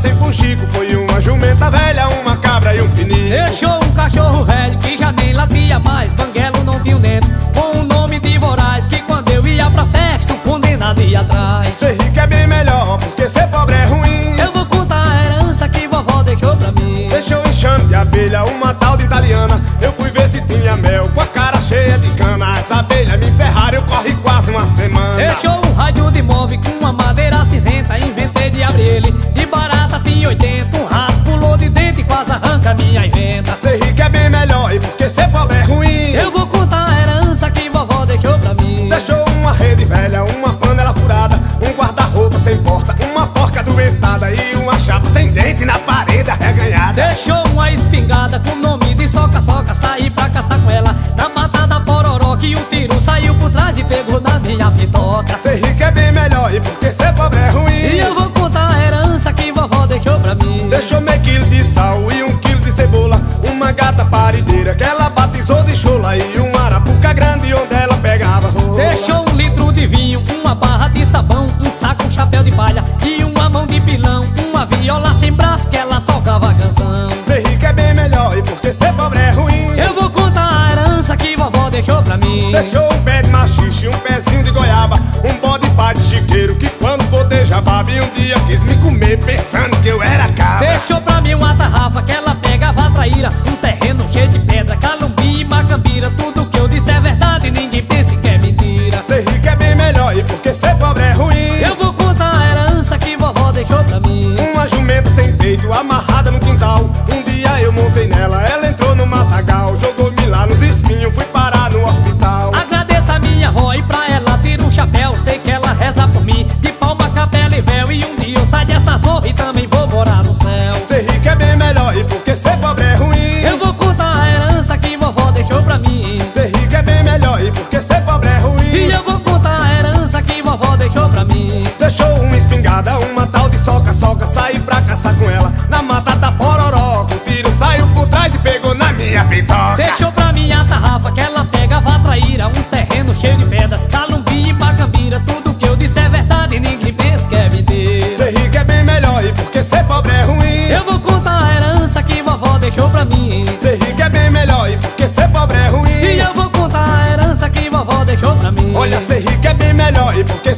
sem fuxico. Foi uma jumenta velha, uma cabra e um pinico. Deixou um cachorro velho que já nem latia mais. Banguelo não tinha um dente, com o nome de Voraz, que quando eu ia pra festa o condenado ia atrás. Ser rico é bem melhor, porque ser pobre é ruim. Eu vou contar a herança que vovó deixou pra mim. Deixou um enxame de abelha, uma tal de italiana. Eu fui ver se tinha mel, com a cara cheia de cana. Essa abelha me ferraram, eu corri quase uma semana. Deixou um rádio de móvel com uma madeira cinzenta. Inventei de abrir ele, de barata tinha 80. Um rato pulou de dentro e quase arranca minha inventa. Ser rico é bem melhor, e porque ser pobre é ruim. Eu vou contar a herança que vovó deixou pra mim. Deixou uma rede velha, uma panela furada, um guarda-roupa sem porta, uma porca adoentada e uma chapa sem dente na parede arreganhada. Deixou uma espingarda com o nome de soca-soca. Saí pra caçar com ela na mata da Pororoca, e o tiro saiu por trás e pegou na minha pitoca. Ser rico é bem melhor, e porque ser pobre é ruim. E eu vou contar a herança que vovó deixou pra mim. Deixou meio quilo de sal e 1 quilo de cebola, uma gata parideira que ela batizou de chola, e uma arapuca grande onde ela pegava rola. Deixou 1 litro de vinho, uma barra de sabão, um saco, um chapéu de palha e uma mão de pilão, uma viola sem braço que ela tocava a canção. Ser rico é bem melhor, e porque ser pobre é ruim. Eu vou contar a herança que vovó deixou pra mim. Deixou um pé de machixe, um pezinho de goiaba, um bode pá de chiqueiro que quando bodejava e um dia quis me comer pensando que eu era cabra. Deixou pra mim uma tarrafa que ela pegava a traíra, um terreno cheio de pedra, calumbi e macambira. Tudo que eu disse é verdade, ninguém pense que é mentira. Ser rico é bem melhor, e porque ser pobre é ruim. Eu vou contar a herança que vovó deixou pra mim. Uma jumenta sem peito, amarrada no quintal. Um dia eu montei nela, ela entrou no matagal, jogou-me lá nos espinhos, fui parar no hospital. Agradeço a minha avó e pra ela tiro um chapéu. Sei que ela reza por mim, de palma, capela e véu. E um dia eu saio dessa zorra e também vou morar no céu. Ser rico é bem melhor, e porque ser pobre é ruim. Eu vou contar a herança que vovó deixou pra mim. Ser rico é bem melhor, e porque ser pobre é ruim. E eu vou contar a herança que vovó deixou pra mim. Deixou uma espingarda, uma tal de soca-soca, saí pra caçar com ela na mata da Pororoca. O tiro saiu por trás e pegou na minha pitoca. Deixou pra mim a tarrafa que ela pegava a traíra, um terreno cheio de pedra, calumbi e macambira. Tudo que eu disse é verdade, ninguém pensa que é mentira. Ser rico é bem melhor, e porque ser pobre é ruim. Eu vou contar a herança que vovó deixou pra mim. Ser rico é bem melhor, e porque ser pobre é ruim. E eu vou contar a herança que vovó deixou pra mim. Olha, ser rico é bem melhor, e porque